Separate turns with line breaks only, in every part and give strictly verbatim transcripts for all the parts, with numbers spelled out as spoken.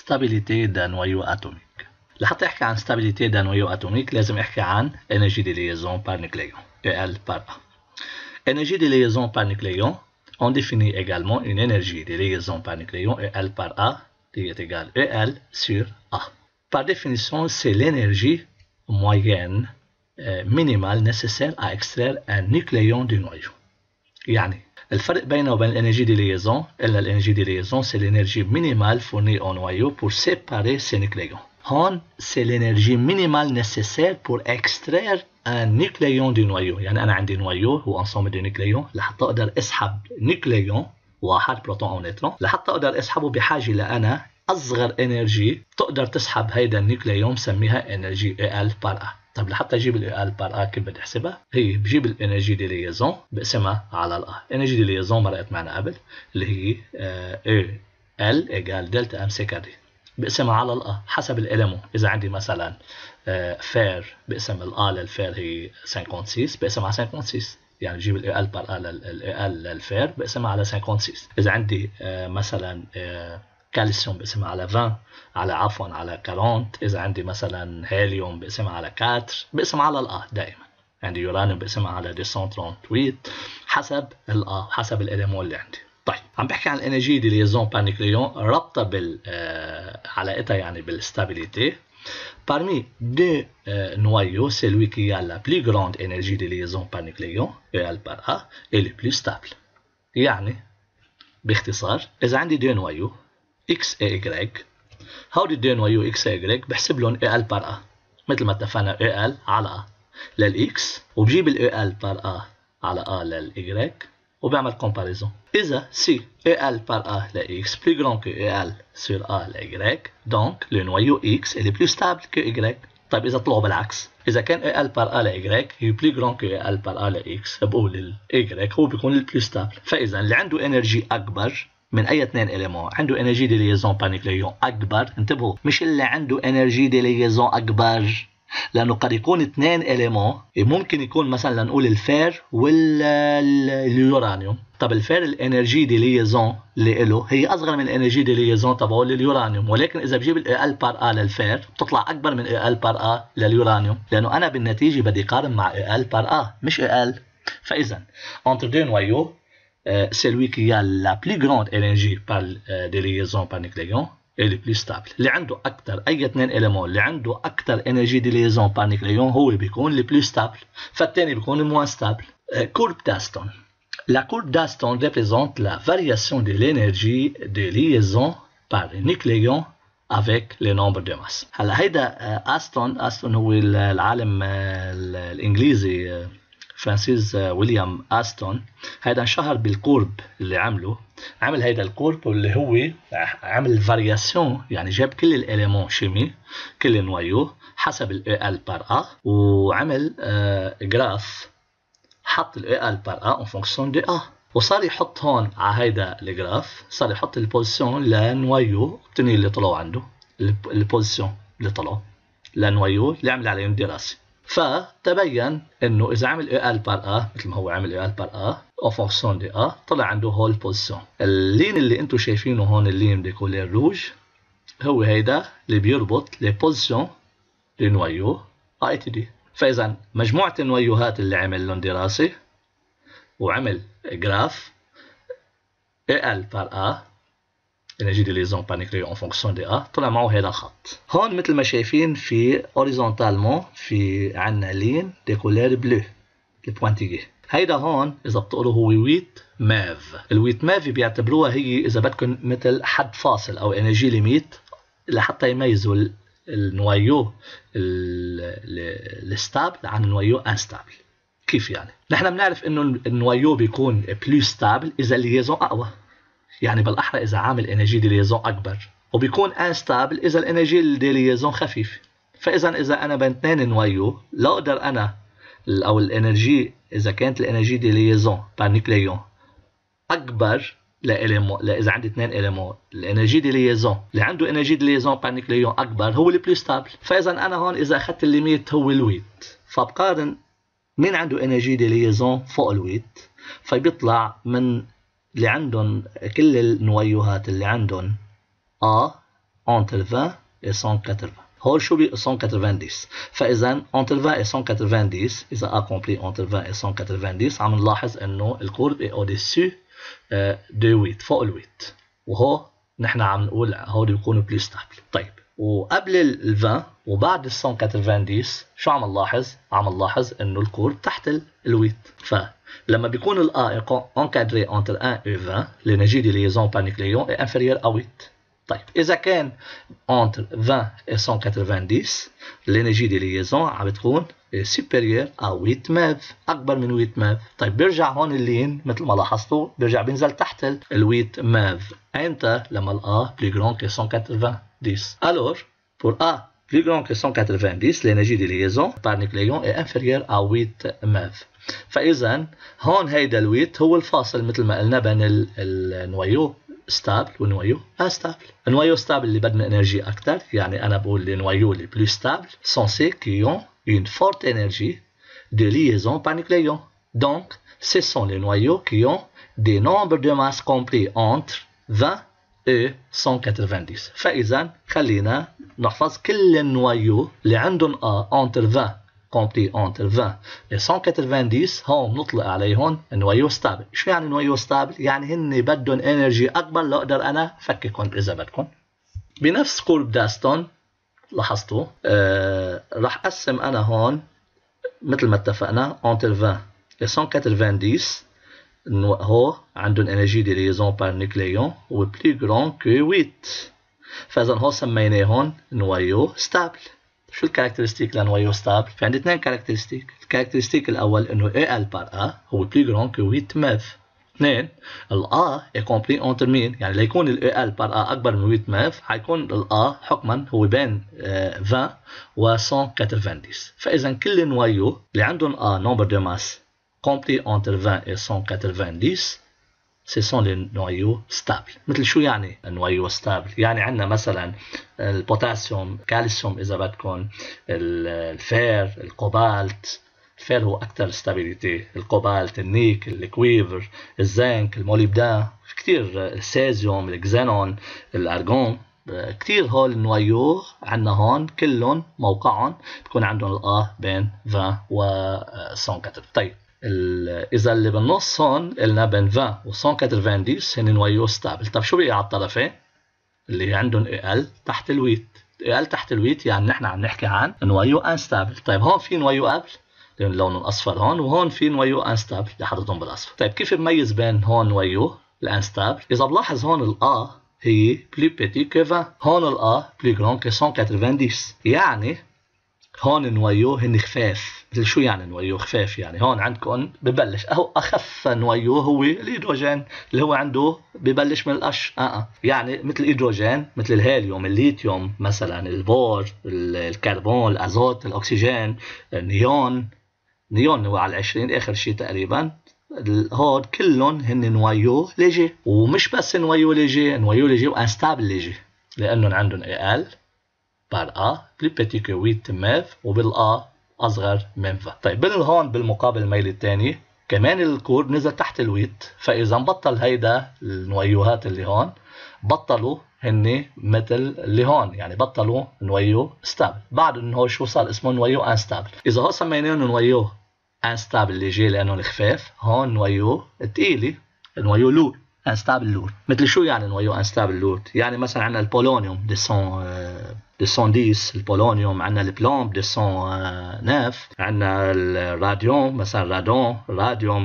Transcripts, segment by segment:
stabilité d'un noyau atomique. لحتى احكي عن stabilité d'un noyau atomique لازم احكي عن énergie de liaison par nucléon, E L par A. Énergie de liaison par nucléon, on définit également une énergie de liaison par nucléon E L par A qui est égale E L sur A. Par définition, c'est l'énergie moyenne euh, minimale nécessaire à extraire un nucléon du noyau. يعني الفرق بينه وبين l'énergie de liaison, l'énergie de liaison, c'est l'énergie minimale fournie au noyau pour séparer ces nucléons. هون c'est l'énergie minimale nécessaire pour extraire un nucléon du noyau. يعني أنا عندي نويو هو ensemble de nucléons لحتى أقدر أسحب نيوكليون واحد بروتون أو نيوترون لحتى أقدر أسحبه بحاجة لأنا أصغر إنرجي تقدر تسحب هيدا النيوكليون بسميها إنرجي E L par A. طب لحتى أجيب ال E L par A كيف بدي أحسبها؟ هي بجيب الإنرجي دي ليزون بقسمها على ال A. إنرجي دي ليزون مرقت معنا قبل اللي هي E L إيجال دلتا أم سي كاري. بقسمها على ال A حسب الإليمون. إذا عندي مثلا فير بقسم ال A للفير هي ستة وخمسين بقسم على ستة وخمسين. يعني بجيب ال E L par A لل E L للفير بقسمها على ستة وخمسين. إذا عندي مثلا كالسيوم بقسمها على عشرين على عفوا على أربعين. إذا عندي مثلا هيليوم بقسمها على أربعة بقسمها على الآ دائما. عندي يورانيوم بقسمها على مئتين وثمانية وثلاثين حسب الآ حسب الإليمون اللي عندي. طيب عم بحكي عن الانرجي دي ليزون بار نيوكليون رابطه بال آه علاقتها يعني بالستابيليتي. Parmi deux euh, noyaux, celui qui a la plus grande énergie de liaison par nucléon, E L par A, est le plus stable. يعني باختصار إذا عندي deux noyaux X et Y، هودي deux noyaux X et Y بحسب لهم E L par A مثل ما اتفقنا E L على A للX وبجيب ال E L par A على A للY وبعمل comparaison. إذا si E L par A la X plus grand que E L sur A la Y, donc le noyau X est le plus stable que Y. طيب إذا طلعوا بالعكس، إذا كان E L par A la Y هي plus grand que E L par A la X، بقول ال Y هو بيكون ال plus stable. فإذا اللي عنده إنرجي أكبر من أي اثنين إليمون عنده إنرجي دي ليزون بار نيوكليون أكبر. انتبهوا، مش اللي عنده إنرجي دي ليزون أكبر، لأنه قد يكون اثنين إليمون، ممكن يكون مثلا لنقول الفير واليورانيوم. طب الفير الانرجي دي ليزون اللي له هي اصغر من الانرجي دي ليزون تبعه لليورانيوم، ولكن اذا بجيب ال E L par A للفير بتطلع اكبر من E L par A لليورانيوم، لانه انا بالنتيجه بدي قارن مع E L par A مش E L. فاذا entre deux noyaux celui qui a la plus grande énergie par de liaison par nucléon est le plus stable. اللي عنده اكثر اي اثنين اليمون اللي عنده اكثر انرجي دي ليزون بار نيوكليون هو بيكون le plus stable، فالثاني بيكون le moins stable. courbe d'Aston. La courbe d'Aston représente la variation de l'énergie de liaison par nucléon avec le nombre de masses. هلا هيدا أستون أستون هو العالم الإنجليزي فرانسيس ويليام أستون. هيدا انشهر بالكورب اللي عمله. عمل هيدا الكورب اللي هو عمل فارياسيون، يعني جاب كل الإليمون شيمي كل النويو حسب ال E L par A وعمل جراف حط ال E L par A en fonction de A، وصار يحط هون على هيدا الجراف صار يحط البوزيشن لنويو التنين اللي طلعوا عنده، البوزيشن اللي طلعوا لنويو اللي عمل عليهم دراسة. فتبين انه اذا عمل E L par A مثل ما هو عمل E L par A en fonction de A طلع عنده هول البوزيشن. اللين اللي انتم شايفينه هون اللين دي كولير روج هو هيدا اللي بيربط لي بوزيشن دي نويو A et D. فإذا مجموعة النويوهات اللي عمل لهم دراسة وعمل جراف E L par A énergie de liaison par nucléon en fonction de A طلع معه هذا الخط. هون مثل ما شايفين في horizontalement في عنا لين دي كولير بلو البوانتيجي. هيدا هون إذا بتقروا هو ويت ماف. الويت ماف بيعتبروها هي إذا بدكم مثل حد فاصل أو انرجي ليميت لحتى يميزوا النويو الستابل عن النويو انستابل. كيف يعني؟ نحن بنعرف انه النويو بيكون بلو ستابل اذا الليزون اقوى، يعني بالاحرى اذا عامل انرجي دي ليزون اكبر، وبيكون انستابل اذا الانرجي دي ليزون خفيف. فاذا اذا انا بين اثنين نويو لا اقدر انا او الانرجي اذا كانت الانرجي دي ليزون بار نيوكليون اكبر لإليمون، لا إذا عندي اثنين إليمون الإنرجي دي ليزون اللي عنده إنرجي دي ليزون بار نيوكليون أكبر هو اللي بلو ستابل. فإذا أنا هون إذا أخذت الليميت هو الويت، فبقارن مين عنده إنرجي دي ليزون فوق الويت، فبيطلع من اللي عندهم كل النويوهات اللي عندهم A entre vingt et cent quatre-vingts. هول شو بي cent quatre-vingt-dix. فإذا entre vingt et cent quatre-vingt-dix إذا A compris entre vingt et cent quatre-vingt-dix عم نلاحظ إنه الكورب est au-dessus de huit فوق ال huit. وهو نحن عم نقول هول بيكونوا plus stable. طيب وقبل ال vingt وبعد ال cent quatre-vingt-dix شو عم نلاحظ؟ عم نلاحظ إنه الكورب تحت ال huit. فلما بيكون ال A encadré entre un et vingt l'énergie de liaison par nucléon est inférieure à huit. طيب إذا كان entre vingt et cent quatre-vingt-dix l'énergie de liaison عم بتكون supérieure à huit ماف أكبر من huit ماف. طيب بيرجع هون اللين مثل ما لاحظتوا بيرجع بينزل تحت ال huit ماف. أنت لما ال A plus grand que cent quatre-vingt-dix. Alors pour A plus grand que cent quatre-vingt-dix l'énergie de liaison par nucléon est inférieure à huit ماف. فإذا هون هيدا ال huit هو الفاصل مثل ما قلنا بين النويو ستابل ونويو انستابل. النويو ستابل اللي بدنا انرجي اكثر، يعني انا بقول les noyaux les plus stables sont ceux qui ont une forte énergie de liaison par nucléon. Donc ce sont les noyaux qui ont des nombres de masse compris entre vingt et cent quatre-vingt-dix. فاذا خلينا نحفظ كل النويو اللي عندهم A entre vingt compris entre vingt et cent quatre-vingt-dix هون نطلق عليهم نويو ستابل. شو يعني نويو ستابل؟ يعني هن بدهم انرجي اكبر لاقدر انا فككهم اذا بدكم. بنفس قرب داستون لاحظتوا آه راح اقسم انا هون مثل ما اتفقنا entre vingt et cent quatre-vingt-dix هو عندهم انرجي دي ليزون بار نيكليون و بلي جران كو huit. فاذا هون سميناهم نويو ستابل. شو الكاركترستيك لنويو ستابل؟ في عندي اثنين كاركترستيك. الكاركترستيك الاول انه اي ال بار ا هو بلي جران كو huit ماف. اثنين ال A est compris entre مين؟ يعني ليكون ال اي ال بار ا اكبر من huit ماف حيكون ال A حكما هو بين vingt و cent quatre-vingt-dix. فاذا كل نويو اللي عندهم A nombre de masse compris entre vingt et cent quatre-vingt-dix ce sont les noyaux stables. مثل شو يعني النويو ستابل؟ يعني عندنا مثلا البوتاسيوم، كالسيوم إذا بدكم، الفير، الكوبالت. الفير هو أكثر ستابيليتي، الكوبالت، النيك، الكويفر، الزنك، الموليبدان، كثير السيزيوم، الكزينون، الأرغون، كثير هول النويو عندنا هون كلهم موقعهم بكون عندهم الآ بين vingt و cent quatre-vingt. طيب إذا اللي بالنص هون قلنا بين vingt و cent quatre-vingt-dix هن نويو ستابل. طب شو بقي على الطرفين؟ اللي عندهم اي ال تحت الويت. اي ال تحت الويت يعني نحن عم نحكي عن نويو انستابل. طيب هون في نويو قبل لأن لونه الأصفر هون، وهون في نويو انستابل اللي حاططهم بالأصفر. طيب كيف بميز بين هون نويو الانستابل؟ إذا بلاحظ هون الآ هي بلي بيتي كو vingt، هون الآ بلي جران كو cent quatre-vingt-dix. يعني هون النويو هن خفاف. مثل شو يعني نويو خفاف؟ يعني هون عندكم ببلش اهو اخف نويو هو الهيدروجين اللي هو عنده ببلش من القش. اه اه يعني مثل الهيدروجين، مثل الهيليوم، الليثيوم مثلا، البور، الكربون، الازوت، الاكسجين، النيون. نيون هو على العشرين اخر شيء تقريبا. هون كلهم هن نويو ليجي. ومش بس نويو ليجي، نويو ليجي وانستابل ليجي لانهم عندهم اي ال بار A plus petit que huit ماف وبال A أصغر من vingt. طيب بال هون بالمقابل الميل الثاني كمان الكور نزل تحت الويت. فإذا بطل هيدا النويوهات اللي هون بطلوا هن مثل اللي هون، يعني بطلوا نويو ستابل. بعد انه هو شو صار اسمه نويو انستابل. إذا هو سميناه نويو انستابل اللي جاي لأنه خفاف، هون نويو ثقيلة نويو لور انستابل لور. مثل شو يعني نويو انستابل لور؟ يعني مثلا عندنا البولونيوم دي سون دي سون ديس، البولونيوم عندنا البلومب دي سون ناف، عندنا الراديوم مثلا رادون، الراديوم،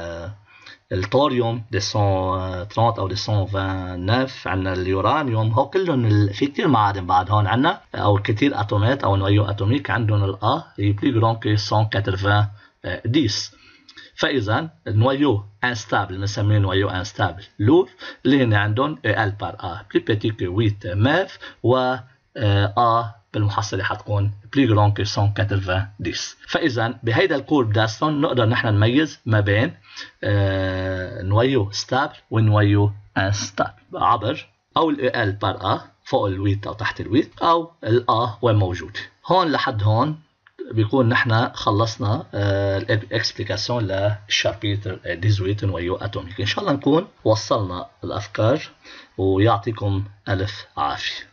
التوريوم دي سون ثلاثين او دي سون vingt-neuf، عندنا اليورانيوم. هو كلهم في كثير معادن بعد هون عندنا او كثير اتومات او نويو اتوميك عندهم الأ هي بلي جران كو cent quatre-vingt-dix. فإذا النويو انستابل بنسميه نويو انستابل لور اللي هن عندهم ال بار ا بلي بيتي كو huit ماف و ا بالمحصله حتكون بلي جران كو cent quatre-vingt-dix. فاذا بهيدا الكورب داستون نقدر نحن نميز ما بين نويو ستابل ونويو انستابل عبر او ال بار ا فوق الويت او تحت الويت او الأ وين موجود. هون لحد هون بيكون نحن خلصنا الاكسبليكاسيون للشابيتر ثمانية نويو اتوميك. ان شاء الله نكون وصلنا الافكار ويعطيكم الف عافيه.